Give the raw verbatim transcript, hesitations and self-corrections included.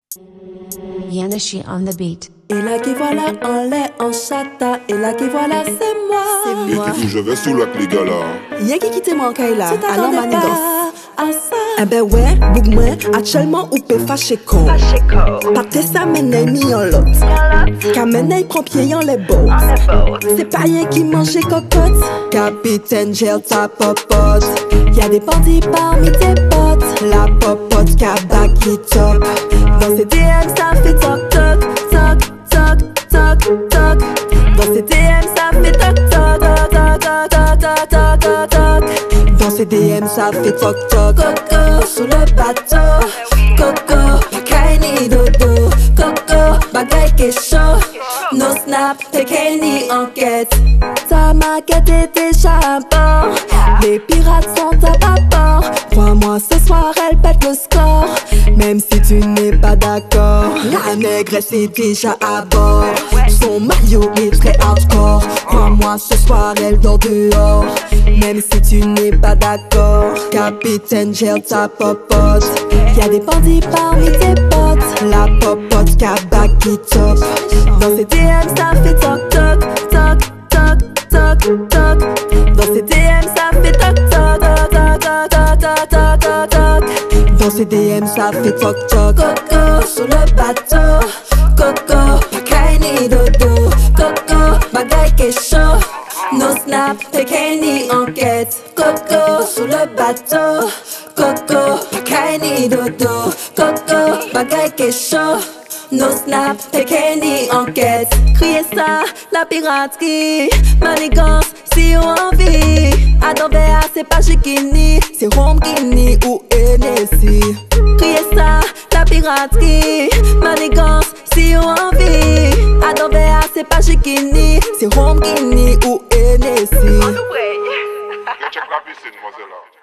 Yanashi on the beat. Et là qui voilà en lait en chata. Et là qui voilà c'est moi. C'est moi. Et je vais sous la les gars là. Y'a qui quitte moi Kaila. Alors manigance. Eh ben ouais, boug moi, actuellement ou peut fâcher con. Pâté ça mène mis en lot. Kamene prend pied en les beaux. C'est pas rien qui mange cocotte. Capitaine gel ta popote. Y'a des bandits parmi tes potes. La popote cabak qui top. Dans ces D M ça fait toc toc. Toc toc toc toc. Dans ces D M ça fait toc toc toc toc toc toc toc toc. Dans ces D M ça fait toc toc. Coco sous le bateau. Coco pakaï ni dodo. Coco bagay qui chaud. No snap t'es ni enquête. Ta maquette est déjà à bord. Les pirates sont à bâbord. Crois-moi ce soir elle pète le score. Même si tu n'es pas d'accord. La négresse est déjà à bord. Son maillot est très hardcore. Crois-moi ce soir elle dort dehors. Même si tu n'es pas d'accord. Capitaine gel ta popote. Y'a des bandits parmi tes potes. La popote cabak qui top. Dans ces D M ça fait toc toc toc toc toc toc. Dans ces D M ça fait toc toc toc toc toc toc toc toc. Dans ces D M ça fait toc toc. Coco sur le bateau. Coco pakaï ni dodo. Coco bagay qui chaud. No snap t'es ni enquête. Coco sur le bateau. Coco pakaï ni dodo. Coco bagay qui chaud. No snap, t'es ni enquête. Criez ça, la piraterie. Manigance, si on envie. Adam Béa, c'est pas Chikini. C'est Rome Guinea ou Hennessy. Criez ça, la piraterie. Manigance, si on envie. Adam Béa, c'est pas Chikini. C'est Rome Guinea ou Hennessy. Je check la piscine, mademoiselle.